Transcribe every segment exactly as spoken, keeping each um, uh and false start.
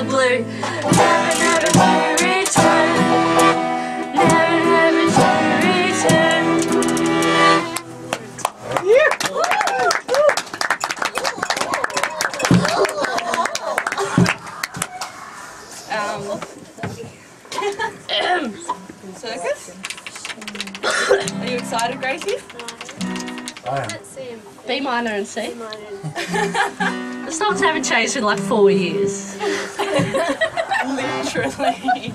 the blue. Never, never to return. Never, never to return. Yeah. Um, circus? Are you excited, Gracie? I am. B minor and C. The songs haven't changed in like four years. Literally.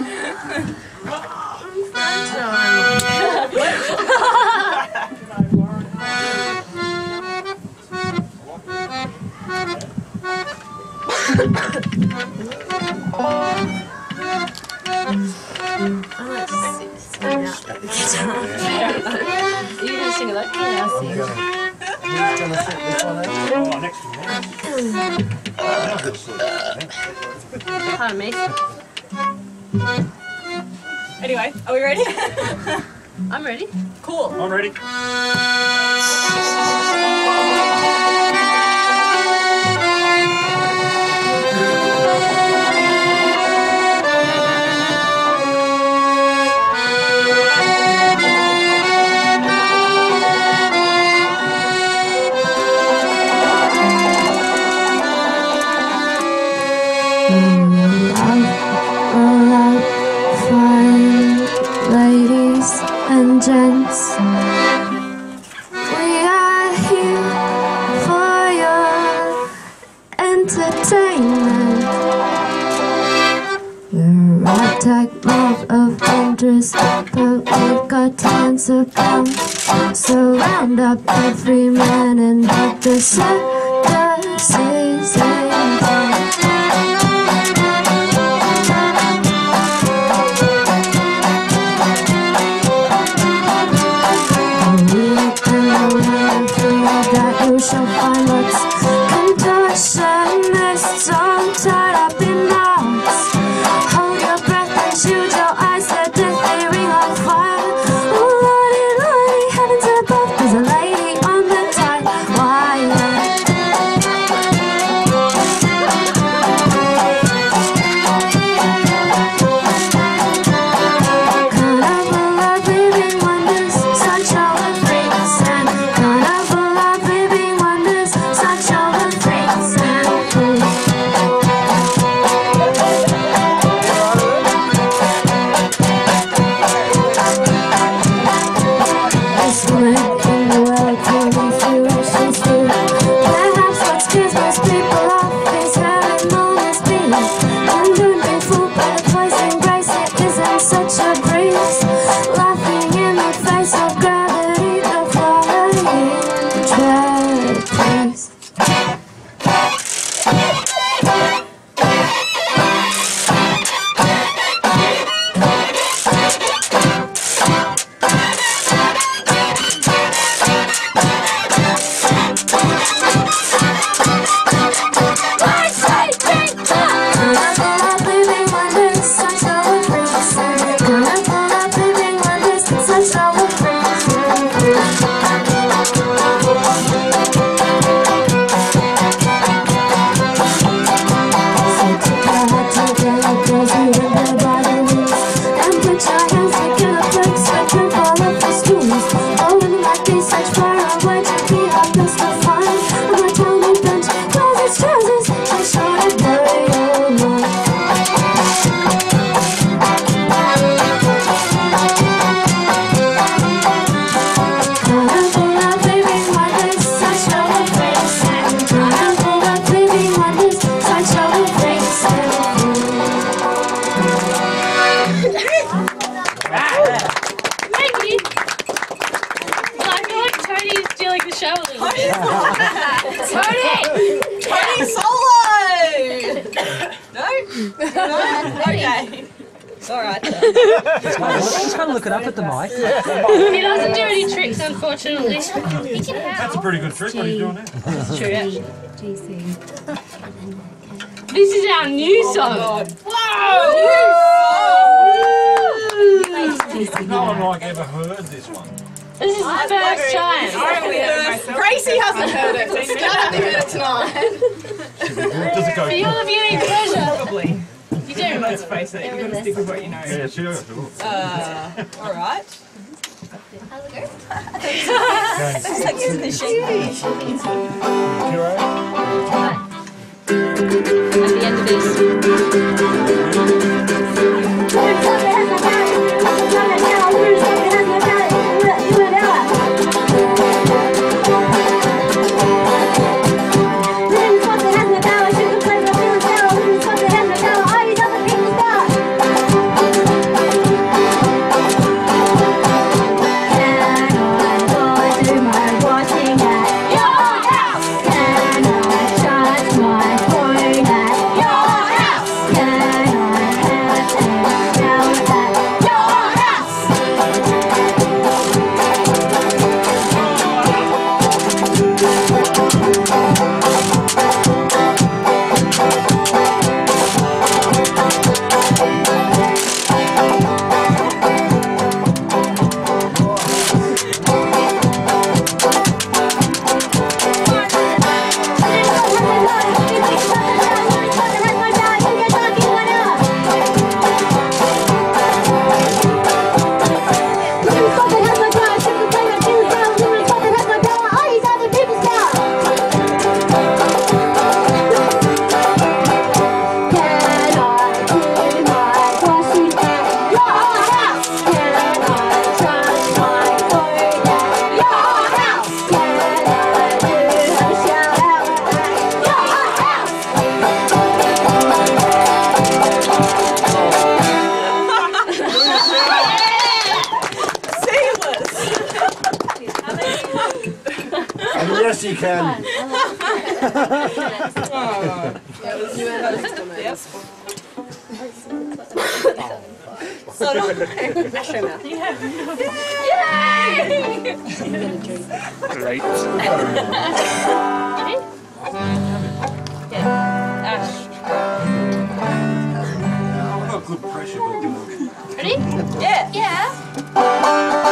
I like to sing out the guitar. You gonna sing it like yeah, I'll sing. Who's gonna set this one out? Oh, next one. Pardon me. Anyway, are we ready? I'm ready. Cool. I'm ready. Ladies and gents, we are here for your entertainment. We're a ragtag mob of interest, but we've got tons of come. So round up every man and help the circus is in town. You shall find what's contortionists all tied up in knots. Hold your breath and shoot your eyes, let death they ring on fire. Oh lordy, lordy, heavens above, there's a lady on the tight wire. Carnival of living wonders, such are the freaks and carnival of living wonders, such are the freaks and freaks. This woman in the world can be furious too. Perhaps what scares most people off is having moments be and don't be fooled by the poison grace. It isn't such a breeze. Laughing in the face of gravity, the flying trapeze. Carnival of living wonders, such are the freaks and carnival of living wonders, such are the freaks and freaks. So take your heart together, girls, you in the body moves, and put your hands together, quick, sweat and fall off the stools. Oh, women like these, such far away to be our best to find. And my tiny bench, closets, trousers, I showed it very old. Carnival of living wonders, such are the freaks and carnival of living wonders, such are the freaks and Thank you. Well, I feel like Tony's stealing the show a little bit. Tony! Tony solo! No? No? Okay. Alright. Just gotta look it up at the mic. He doesn't do any tricks, unfortunately. He can That's a help. pretty good trick. What are you doing now? That's true, actually. This is our new song. No one like ever heard this one. This is the first time. Gracie hasn't heard it. Scott only heard it tonight. Does it go? For your viewing pleasure. let's face it, you've got to stick with what you know. Yeah, sure. Uh, alright. How's it go? It's like using the sheet. At the end of this. Yes, you can. So do Great. I've got good pressure, but Ready? Yeah. Yeah.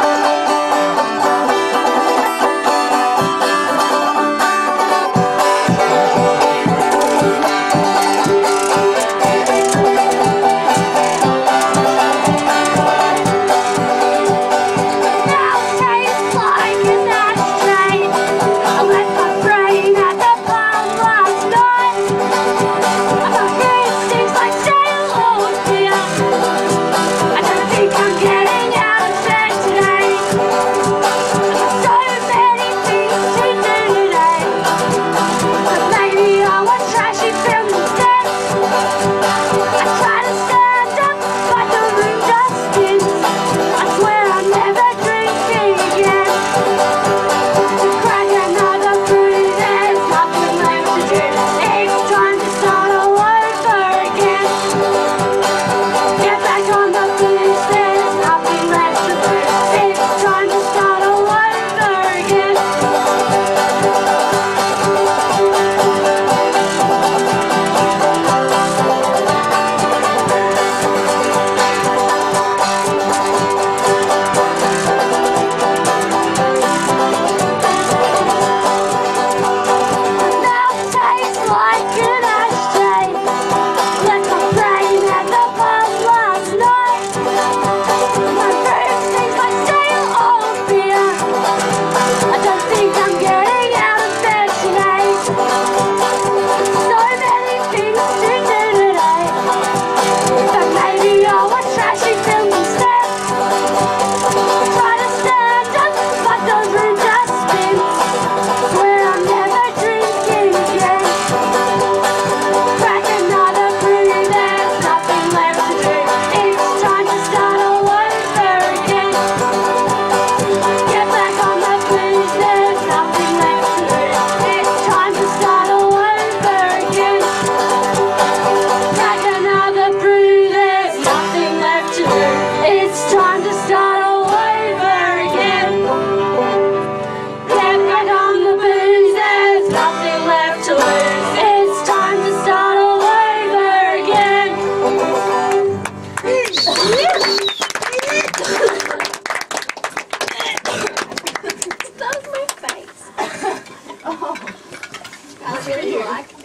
Really like